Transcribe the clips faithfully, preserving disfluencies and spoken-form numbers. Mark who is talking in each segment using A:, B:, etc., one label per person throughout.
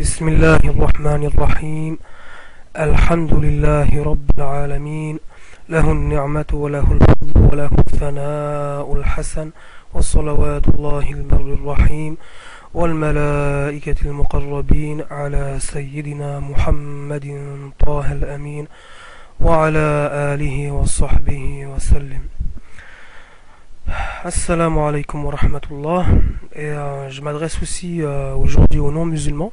A: بسم الله الرحمن الرحيم الحمد لله رب العالمين له النعمة وله الفضل وله الثناء الحسن وصلوات الله البر الرحيم والملائكة المقربين على سيدنا محمد طه الأمين وعلى آله وصحبه وسلم. Assalamu alaikum wa rahmatullah. Et euh, je m'adresse aussi euh, aujourd'hui aux non-musulmans.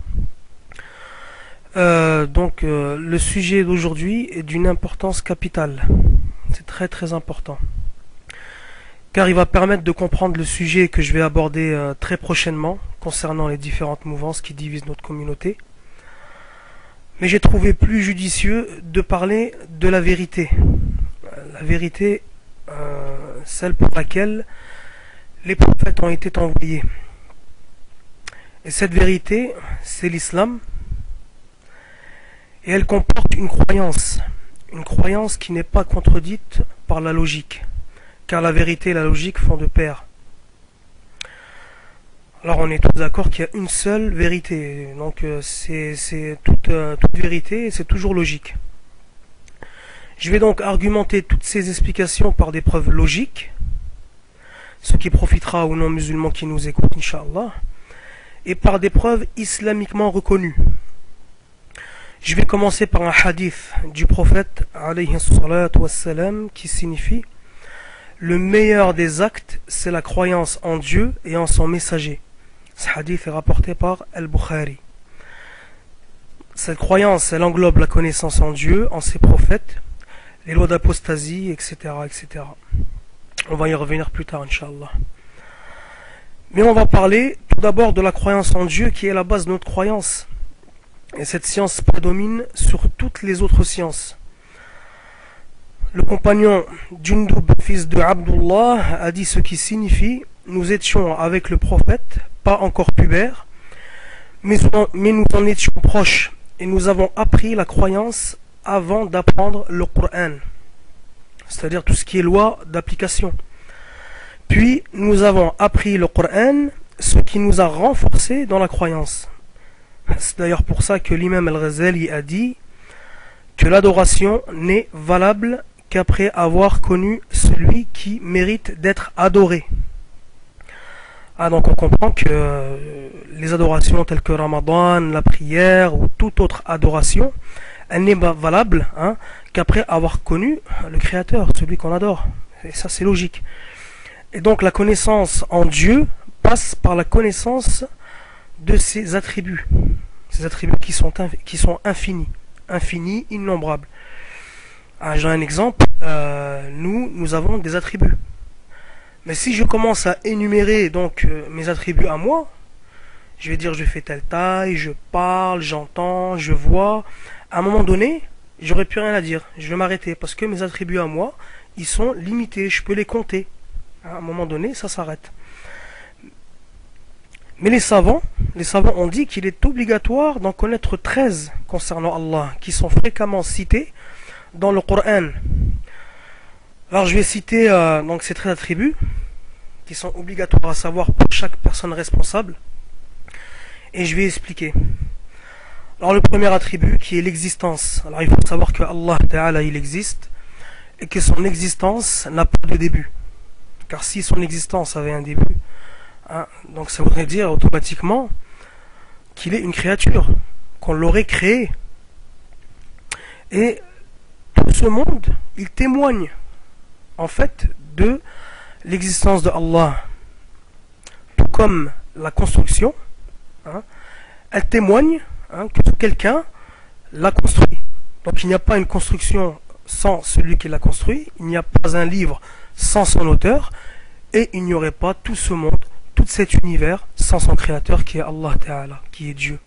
A: Euh, donc euh, le sujet d'aujourd'hui est d'une importance capitale. C'est très très important. Car il va permettre de comprendre le sujet que je vais aborder euh, très prochainement concernant les différentes mouvances qui divisent notre communauté. Mais j'ai trouvé plus judicieux de parler de la vérité. La vérité, euh, celle pour laquelle les prophètes ont été envoyés. Et cette vérité, c'est l'islam. Et elle comporte une croyance. Une croyance qui n'est pas contredite par la logique. Car la vérité et la logique font de pair. Alors on est tous d'accord qu'il y a une seule vérité. Donc c'est, c'est toute, euh, toute vérité et c'est toujours logique. Je vais donc argumenter toutes ces explications par des preuves logiques, ce qui profitera aux non-musulmans qui nous écoutent, Inch'Allah, et par des preuves islamiquement reconnues. Je vais commencer par un hadith du prophète, alayhi salatu wassalam, qui signifie « Le meilleur des actes, c'est la croyance en Dieu et en son messager ». Ce hadith est rapporté par Al-Bukhari. Cette croyance, elle englobe la connaissance en Dieu, en ses prophètes, les lois d'apostasie, et cetera, et cetera. On va y revenir plus tard, Inch'Allah. Mais on va parler tout d'abord de la croyance en Dieu qui est la base de notre croyance. Et cette science prédomine sur toutes les autres sciences. Le compagnon Jundub, fils de Abdullah, a dit ce qui signifie « Nous étions avec le prophète, pas encore pubères, mais, mais nous en étions proches, et nous avons appris la croyance avant d'apprendre le Coran, c'est-à-dire tout ce qui est loi d'application. Puis nous avons appris le Coran, ce qui nous a renforcés dans la croyance. C'est d'ailleurs pour ça que l'imam Al-Ghazali a dit que l'adoration n'est valable qu'après avoir connu celui qui mérite d'être adoré. Ah, donc on comprend que euh, les adorations telles que Ramadan, la prière ou toute autre adoration, elle n'est pas valable hein, qu'après avoir connu le Créateur, celui qu'on adore. Et ça c'est logique. Et donc la connaissance en Dieu passe par la connaissance de ses attributs. Ces attributs qui sont, qui sont infinis, infinis, innombrables. Ah, j'ai un exemple, euh, nous, nous avons des attributs. Mais si je commence à énumérer donc euh, mes attributs à moi, je vais dire je fais telle taille, je parle, j'entends, je vois. À un moment donné, j'aurais plus rien à dire. Je vais m'arrêter parce que mes attributs à moi, ils sont limités. Je peux les compter. À un moment donné, ça s'arrête. Mais les savants, les savants ont dit qu'il est obligatoire d'en connaître treize concernant Allah, qui sont fréquemment cités dans le Coran. Alors je vais citer euh, donc ces treize attributs qui sont obligatoires à savoir pour chaque personne responsable. Et je vais expliquer. Alors le premier attribut qui est l'existence. Alors il faut savoir que Allah Ta'ala il existe et que son existence n'a pas de début. Car si son existence avait un début, hein, donc ça voudrait dire automatiquement qu'il est une créature, qu'on l'aurait créé. Et tout ce monde, il témoigne en fait de l'existence de Allah. Tout comme la construction, hein, elle témoigne Hein, que quelqu'un l'a construit. Donc il n'y a pas une construction sans celui qui l'a construit, il n'y a pas un livre sans son auteur, et il n'y aurait pas tout ce monde, tout cet univers sans son créateur qui est Allah Ta'ala, qui est Dieu.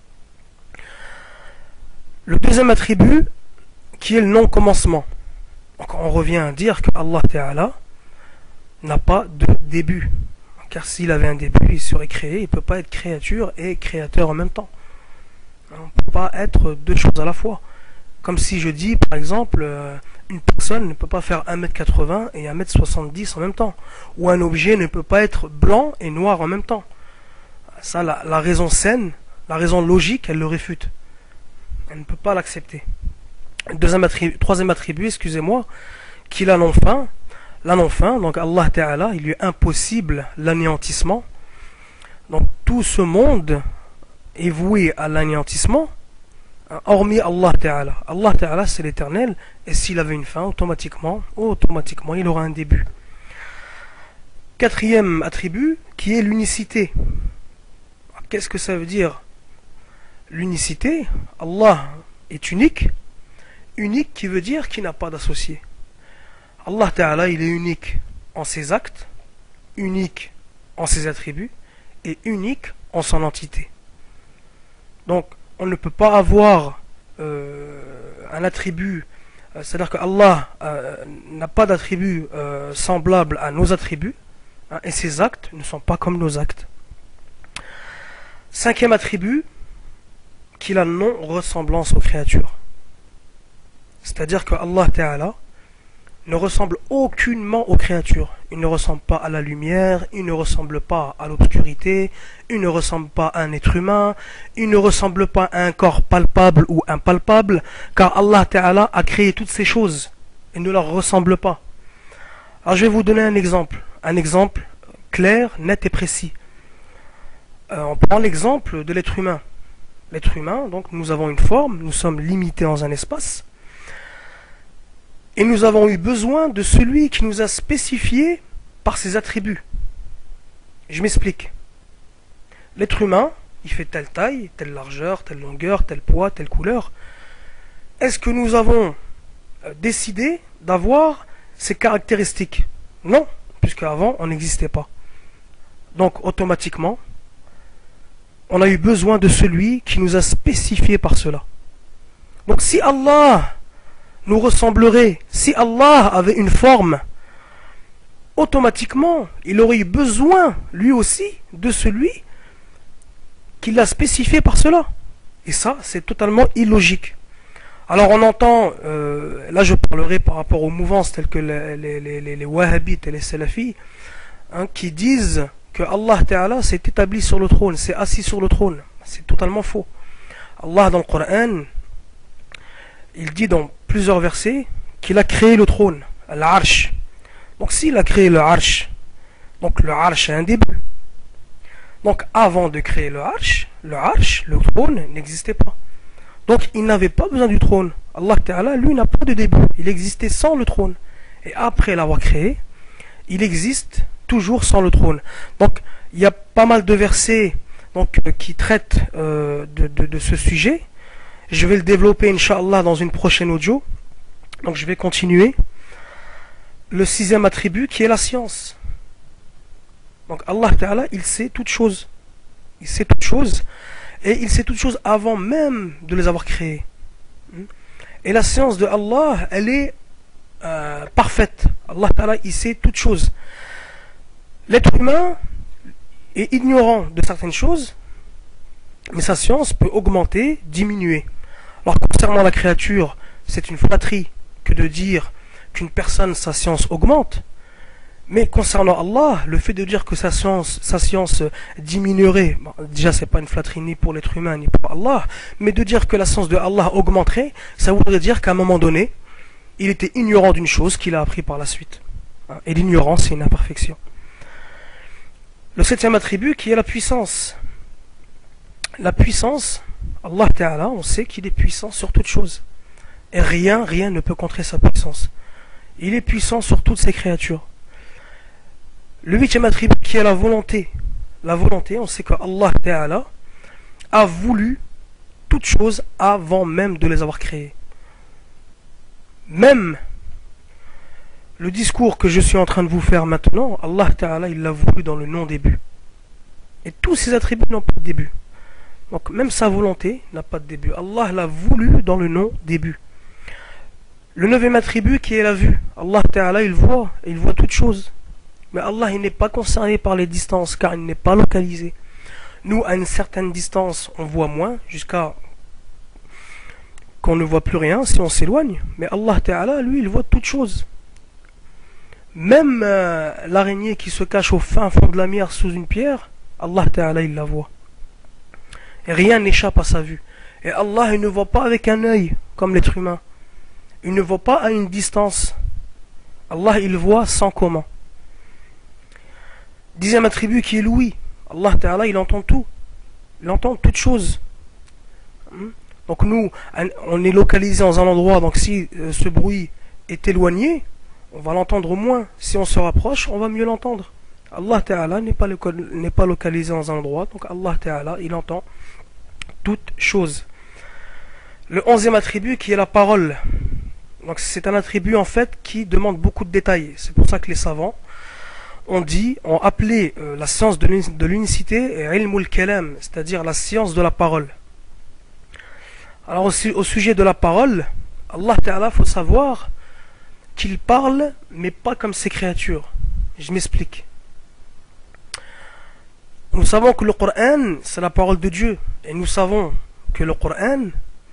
A: Le deuxième attribut qui est le non-commencement. Donc on revient à dire que Allah Ta'ala n'a pas de début. Car s'il avait un début, il serait créé, il ne peut pas être créature et créateur en même temps. On ne peut pas être deux choses à la fois. Comme si je dis, par exemple, euh, une personne ne peut pas faire un mètre quatre-vingts et un mètre soixante-dix en même temps. Ou un objet ne peut pas être blanc et noir en même temps. Ça, la, la raison saine La raison logique, elle le réfute. Elle ne peut pas l'accepter. Deuxième attribut, troisième attribut, excusez-moi, qu'il a non fin. La non fin, donc Allah Ta'ala, il lui est impossible l'anéantissement. Donc tout ce monde est voué à l'anéantissement, hormis Allah Ta'ala. Allah Ta'ala, c'est l'éternel, et s'il avait une fin, automatiquement, automatiquement, il aura un début. Quatrième attribut, qui est l'unicité. Qu'est-ce que ça veut dire? L'unicité, Allah est unique. Unique qui veut dire qu'il n'a pas d'associé. Allah Ta'ala, il est unique en ses actes, unique en ses attributs, et unique en son entité. Donc, on ne peut pas avoir euh, un attribut, euh, c'est-à-dire que Allah euh, n'a pas d'attribut euh, semblable à nos attributs, hein, et ses actes ne sont pas comme nos actes. Cinquième attribut, qu'il a non-ressemblance aux créatures. C'est-à-dire que Allah Ta'ala ne ressemble aucunement aux créatures. Il ne ressemble pas à la lumière, il ne ressemble pas à l'obscurité, il ne ressemble pas à un être humain, il ne ressemble pas à un corps palpable ou impalpable, car Allah Ta'ala a créé toutes ces choses et ne leur ressemble pas. Alors je vais vous donner un exemple, un exemple clair, net et précis. Euh, on prend l'exemple de l'être humain. L'être humain, donc nous avons une forme, nous sommes limités dans un espace, et nous avons eu besoin de celui qui nous a spécifié par ses attributs. Je m'explique. L'être humain, il fait telle taille, telle largeur, telle longueur, tel poids, telle couleur. Est-ce que nous avons décidé d'avoir ces caractéristiques? Non, puisqu'avant on n'existait pas. Donc automatiquement, on a eu besoin de celui qui nous a spécifié par cela. Donc si Allah nous ressemblerait, si Allah avait une forme, automatiquement, il aurait eu besoin, lui aussi, de celui qui l'a spécifié par cela. Et ça, c'est totalement illogique. Alors on entend, euh, là je parlerai par rapport aux mouvances telles que les, les, les, les, les wahhabites et les salafis, hein, qui disent que Allah Ta'ala s'est établi sur le trône, s'est assis sur le trône. C'est totalement faux. Allah dans le Coran, il dit dans plusieurs versets qu'il a créé le trône, l'arsh. Donc s'il a créé le arsh, donc le arsh a un début. Donc avant de créer le arsh, le arsh, le trône n'existait pas. Donc il n'avait pas besoin du trône. Allah Ta'ala, lui, n'a pas de début. Il existait sans le trône. Et après l'avoir créé, il existe toujours sans le trône. Donc il y a pas mal de versets donc, euh, qui traitent euh, de, de, de ce sujet. Je vais le développer, Inch'Allah, dans une prochaine audio. Donc je vais continuer. Le sixième attribut qui est la science. Donc Allah Ta'ala, il sait toutes choses. Il sait toutes choses. Et il sait toutes choses avant même de les avoir créées. Et la science de Allah, elle est euh, parfaite. Allah Ta'ala, il sait toutes choses. L'être humain est ignorant de certaines choses, mais sa science peut augmenter, diminuer. Alors concernant la créature, c'est une flatterie que de dire qu'une personne, sa science augmente. Mais concernant Allah, le fait de dire que sa science, sa science diminuerait, bon, déjà c'est pas une flatterie ni pour l'être humain ni pour Allah, mais de dire que la science de Allah augmenterait, ça voudrait dire qu'à un moment donné, il était ignorant d'une chose qu'il a appris par la suite. Et l'ignorance, c'est une imperfection. Le septième attribut qui est la puissance. La puissance, Allah Ta'ala, on sait qu'il est puissant sur toute chose. Et rien, rien ne peut contrer sa puissance. Il est puissant sur toutes ses créatures. Le huitième attribut qui est la volonté. La volonté, on sait que Allah Ta'ala a voulu toutes choses avant même de les avoir créées. Même le discours que je suis en train de vous faire maintenant, Allah Ta'ala, il l'a voulu dans le non-début. Et tous ses attributs n'ont pas de début. Donc même sa volonté n'a pas de début. Allah l'a voulu dans le non-début. Le neuvième attribut qui est la vue. Allah Ta'ala, il voit, et il voit toutes choses. Mais Allah, il n'est pas concerné par les distances, car il n'est pas localisé. Nous, à une certaine distance, on voit moins, jusqu'à qu'on ne voit plus rien si on s'éloigne. Mais Allah Ta'ala, lui, il voit toutes choses. Même euh, l'araignée qui se cache au fin fond de la mer sous une pierre, Allah Ta'ala, il la voit. Et rien n'échappe à sa vue. Et Allah, il ne voit pas avec un œil, comme l'être humain. Il ne voit pas à une distance. Allah, il voit sans comment. Dixième attribut qui est l'ouïe. Allah Ta'ala, il entend tout. Il entend toutes choses. Donc nous, on est localisé dans un endroit, donc si euh, ce bruit est éloigné, on va l'entendre moins. Si on se rapproche, on va mieux l'entendre. Allah Ta'ala n'est pas, n'est pas localisé dans un endroit, donc Allah Ta'ala, il entend toutes choses. Le onzième attribut qui est la parole. Donc c'est un attribut en fait qui demande beaucoup de détails. C'est pour ça que les savants ont dit, ont appelé euh, la science de l'unicité ilmul kalam, c'est-à-dire la science de la parole. Alors aussi, au sujet de la parole, Allah Ta'ala, faut savoir qu'il parle, mais pas comme ses créatures. Je m'explique. Nous savons que le Coran, c'est la parole de Dieu. Et nous savons que le Coran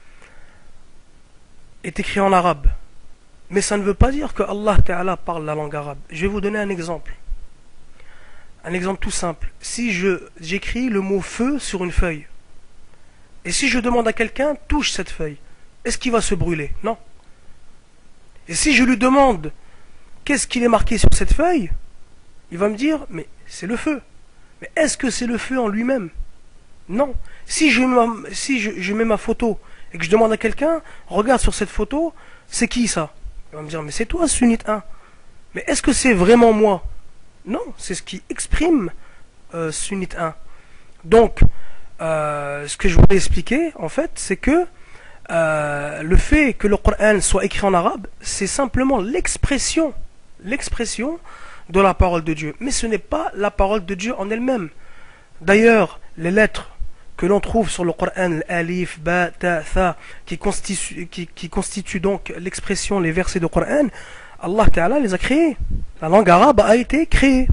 A: est écrit en arabe. Mais ça ne veut pas dire que Allah Ta'ala parle la langue arabe. Je vais vous donner un exemple. Un exemple tout simple. Si je j'écris le mot feu sur une feuille, et si je demande à quelqu'un, touche cette feuille, est-ce qu'il va se brûler? Non. Et si je lui demande, qu'est-ce qu'il est marqué sur cette feuille? Il va me dire, mais c'est le feu. Mais est-ce que c'est le feu en lui-même? Non. Si, je, si je, je mets ma photo, et que je demande à quelqu'un, regarde sur cette photo, c'est qui ça? Il va me dire, mais c'est toi, Sunnite un. Mais est-ce que c'est vraiment moi? Non, c'est ce qui exprime euh, Sunnite un. Donc, Euh, ce que je voulais expliquer en fait, c'est que euh, le fait que le Coran soit écrit en arabe, c'est simplement l'expression l'expression de la parole de Dieu, mais ce n'est pas la parole de Dieu en elle-même. D'ailleurs, les lettres que l'on trouve sur le Coran, l'alif, ba, ta, tha, qui constituent qui, qui constitue donc l'expression, les versets du Coran, Allah Ta'ala les a créés. La langue arabe a été créée.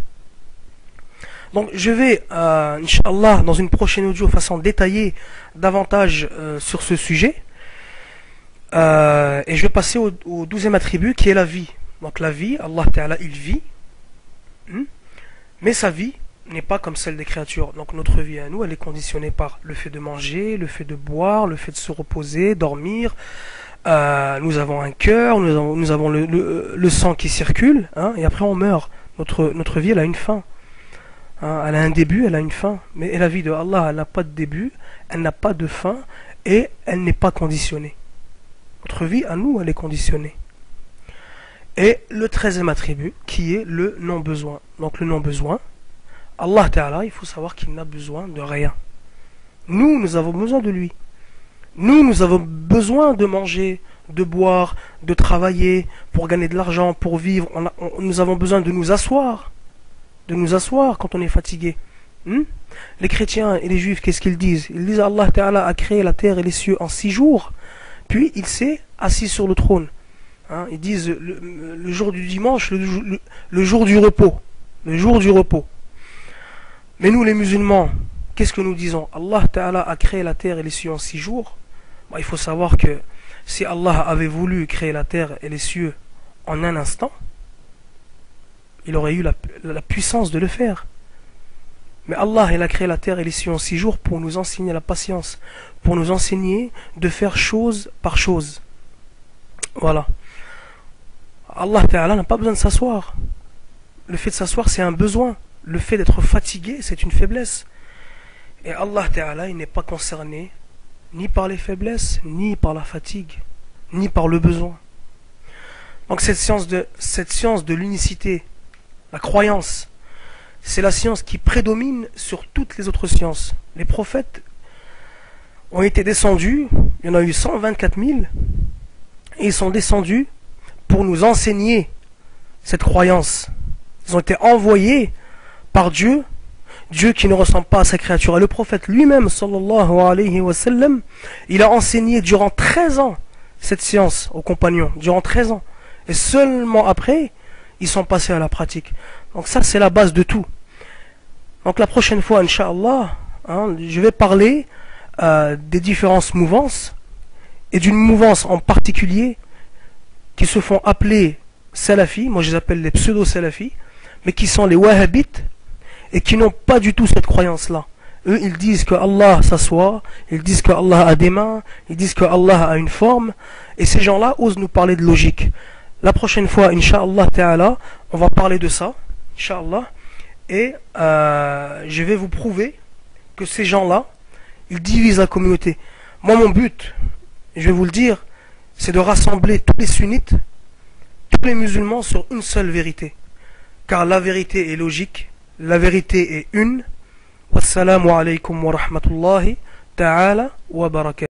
A: Donc je vais, euh, Inch'Allah, dans une prochaine audio, façon détailler davantage euh, sur ce sujet. Euh, et je vais passer au, au douzième attribut qui est la vie. Donc la vie, Allah Ta'ala, il vit. Hmm, mais sa vie n'est pas comme celle des créatures. Donc notre vie à nous, elle est conditionnée par le fait de manger, le fait de boire, le fait de se reposer, dormir. Euh, nous avons un cœur, nous avons, nous avons le, le, le sang qui circule, hein, et après on meurt. Notre, notre vie, elle a une fin. Hein, elle a un début, elle a une fin. Mais la vie de Allah, elle n'a pas de début, elle n'a pas de fin, et elle n'est pas conditionnée. Notre vie, à nous, elle est conditionnée. Et le treizième attribut, qui est le non-besoin. Donc le non-besoin, Allah Ta'ala, il faut savoir qu'il n'a besoin de rien. Nous, nous avons besoin de lui. Nous, nous avons besoin de manger, de boire, de travailler, pour gagner de l'argent, pour vivre. On a, on, nous avons besoin de nous asseoir. De nous asseoir quand on est fatigué. Hmm? Les chrétiens et les juifs, qu'est-ce qu'ils disent? Ils disent Allah Ta'ala a créé la terre et les cieux en six jours, puis il s'est assis sur le trône. Hein? Ils disent le, le jour du dimanche, le, le, le jour du repos. Le jour du repos. Mais nous les musulmans, qu'est-ce que nous disons? Allah Ta'ala a créé la terre et les cieux en six jours. Bah, il faut savoir que si Allah avait voulu créer la terre et les cieux en un instant, il aurait eu la, la puissance de le faire. Mais Allah, il a créé la terre et les cieux en six jours pour nous enseigner la patience, pour nous enseigner de faire chose par chose. Voilà. Allah Ta'ala n'a pas besoin de s'asseoir. Le fait de s'asseoir, c'est un besoin. Le fait d'être fatigué, c'est une faiblesse. Et Allah Ta'ala, il n'est pas concerné ni par les faiblesses, ni par la fatigue, ni par le besoin. Donc cette science de, cette science de l'unicité, la croyance, c'est la science qui prédomine sur toutes les autres sciences. Les prophètes ont été descendus, il y en a eu cent vingt-quatre mille, et ils sont descendus pour nous enseigner cette croyance. Ils ont été envoyés par Dieu, Dieu qui ne ressemble pas à sa créature. Et le prophète lui-même, sallallahu alayhi wa sallam, il a enseigné durant treize ans cette science aux compagnons, durant treize ans. Et seulement après, ils sont passés à la pratique. Donc ça, c'est la base de tout. Donc la prochaine fois, Inch'Allah, hein, je vais parler euh, des différentes mouvances, et d'une mouvance en particulier, qui se font appeler salafis, moi je les appelle les pseudo-salafis, mais qui sont les wahhabites, et qui n'ont pas du tout cette croyance-là. Eux, ils disent que Allah s'assoit, ils disent que Allah a des mains, ils disent que Allah a une forme, et ces gens-là osent nous parler de logique. La prochaine fois, Inch'Allah Ta'ala, on va parler de ça, Inch'Allah, et euh, je vais vous prouver que ces gens-là, ils divisent la communauté. Moi, mon but, je vais vous le dire, c'est de rassembler tous les sunnites, tous les musulmans sur une seule vérité. Car la vérité est logique, la vérité est une. Wassalamu alaykum wa rahmatullahi ta'ala wa barakatuh.